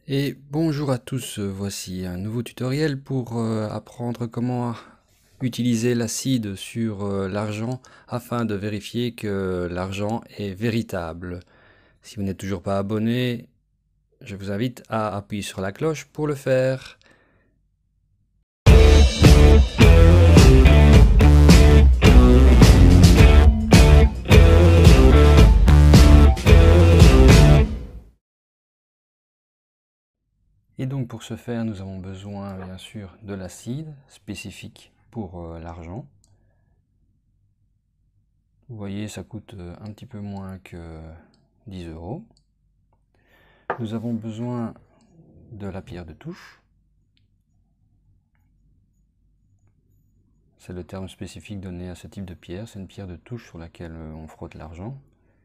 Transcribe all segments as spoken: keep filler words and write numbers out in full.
Et bonjour à tous, voici un nouveau tutoriel pour euh, apprendre comment utiliser l'acide sur euh, l'argent afin de vérifier que l'argent est véritable. Si vous n'êtes toujours pas abonné, je vous invite à appuyer sur la cloche pour le faire. Et donc pour ce faire, nous avons besoin bien sûr de l'acide spécifique pour euh, l'argent. Vous voyez, ça coûte un petit peu moins que dix euros. Nous avons besoin de la pierre de touche. C'est le terme spécifique donné à ce type de pierre. C'est une pierre de touche sur laquelle on frotte l'argent.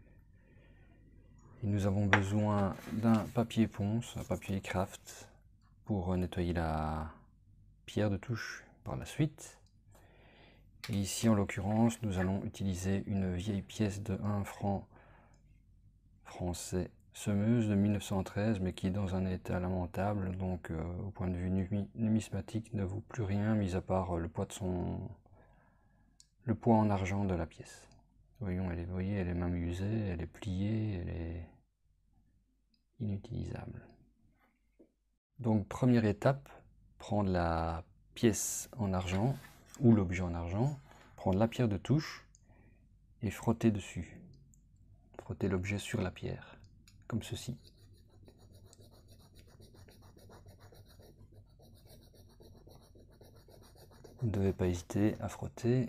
Et nous avons besoin d'un papier ponce, un papier craft, pour nettoyer la pierre de touche par la suite. Et ici, en l'occurrence, nous allons utiliser une vieille pièce de un franc français semeuse de mille neuf cent treize, mais qui est dans un état lamentable, donc euh, au point de vue numismatique ne vaut plus rien, mis à part le poids de son... le poids en argent de la pièce. Voyons, elle est, vous voyez, elle est même usée, elle est pliée, elle est inutilisable. Donc première étape, prendre la pièce en argent, ou l'objet en argent, prendre la pierre de touche et frotter dessus. Frotter l'objet sur la pierre, comme ceci. Vous ne devez pas hésiter à frotter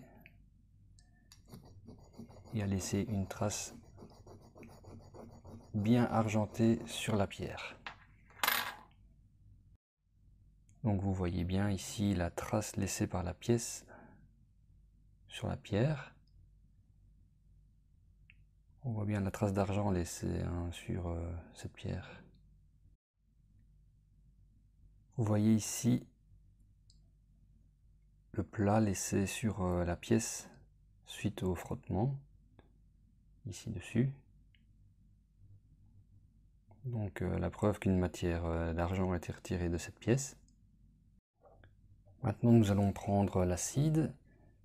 et à laisser une trace bien argentée sur la pierre. Donc vous voyez bien ici la trace laissée par la pièce sur la pierre. On voit bien la trace d'argent laissée hein, sur euh, cette pierre. Vous voyez ici le plat laissé sur euh, la pièce suite au frottement, ici dessus. Donc euh, la preuve qu'une matière euh, d'argent a été retirée de cette pièce. Maintenant nous allons prendre l'acide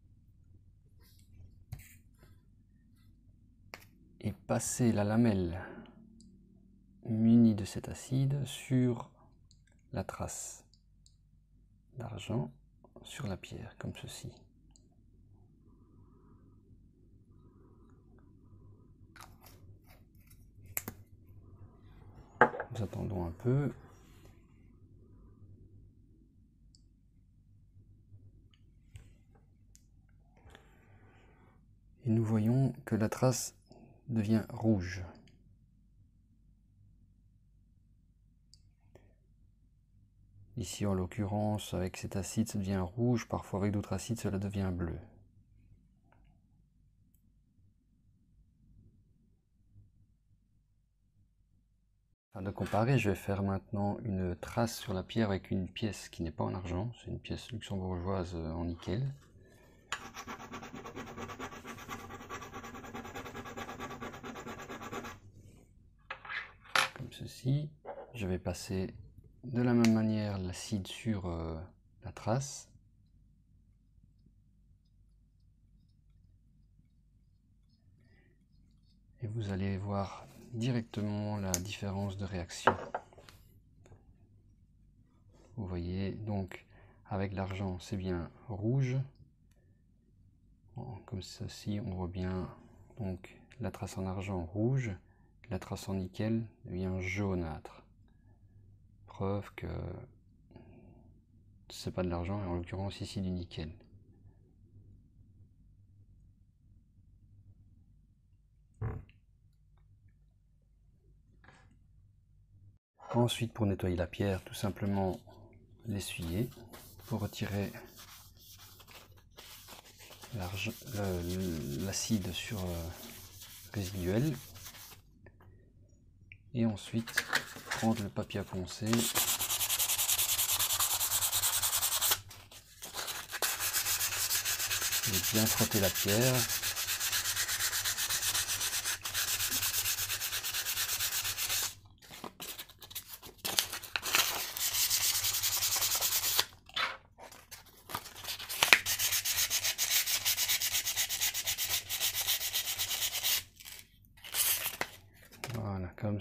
et passer la lamelle munie de cet acide sur la trace d'argent sur la pierre, comme ceci. Nous attendons un peu. Et nous voyons que la trace devient rouge. Ici, en l'occurrence, avec cet acide, ça devient rouge. Parfois, avec d'autres acides, cela devient bleu. Afin de comparer, je vais faire maintenant une trace sur la pierre avec une pièce qui n'est pas en argent. C'est une pièce luxembourgeoise en nickel. Comme ceci. Je vais passer de la même manière l'acide sur euh, la trace. Et vous allez voir directement la différence de réaction. Vous voyez donc avec l'argent c'est bien rouge. Comme ceci on voit bien donc la trace en argent rouge, la trace en nickel devient jaunâtre. Preuve que c'est pas de l'argent et en l'occurrence ici du nickel. Ensuite, pour nettoyer la pierre, tout simplement l'essuyer pour retirer l'acide sur euh, résiduel. Et ensuite, prendre le papier à poncer et bien frotter la pierre.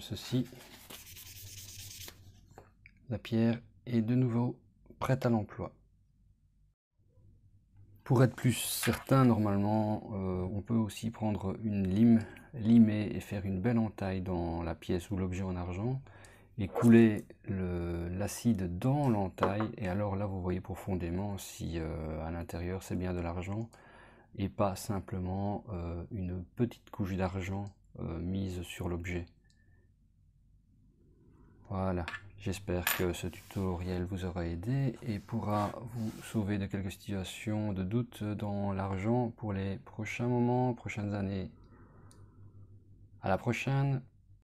ceci, la pierre est de nouveau prête à l'emploi. Pour être plus certain, normalement, euh, on peut aussi prendre une lime, limer et faire une belle entaille dans la pièce ou l'objet en argent et couler l'acide dans l'entaille. Et alors là, vous voyez profondément si euh, à l'intérieur c'est bien de l'argent et pas simplement euh, une petite couche d'argent euh, mise sur l'objet. Voilà. J'espère que ce tutoriel vous aura aidé et pourra vous sauver de quelques situations de doute dans l'argent pour les prochains moments, prochaines années. À la prochaine!